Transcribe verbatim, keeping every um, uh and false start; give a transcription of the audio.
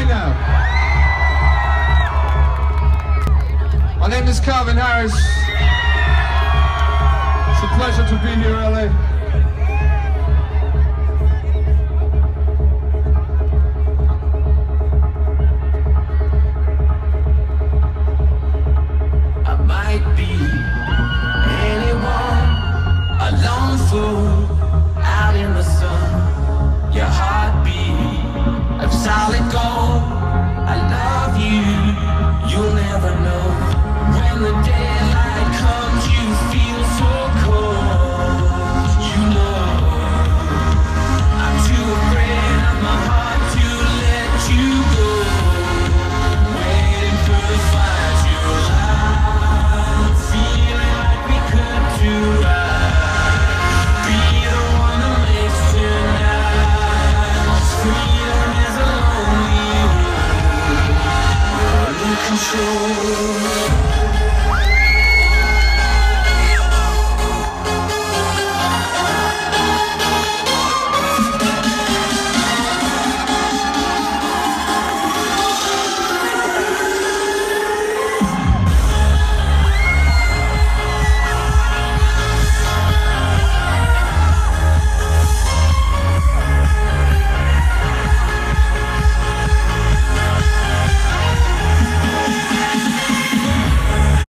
now. My name is Calvin Harris. It's a pleasure to be here, L A. I might be anyone, a lone fool out in the sun. Your heartbeat of solid gold. I love you, you'll never know. When the daylight comes, you feel so cold. You know I'm too afraid of my heart to let you go. Waiting for the fire to light, feeling like we could do right. Be the one that makes tonight. Freedom is a lonely road. You're in control.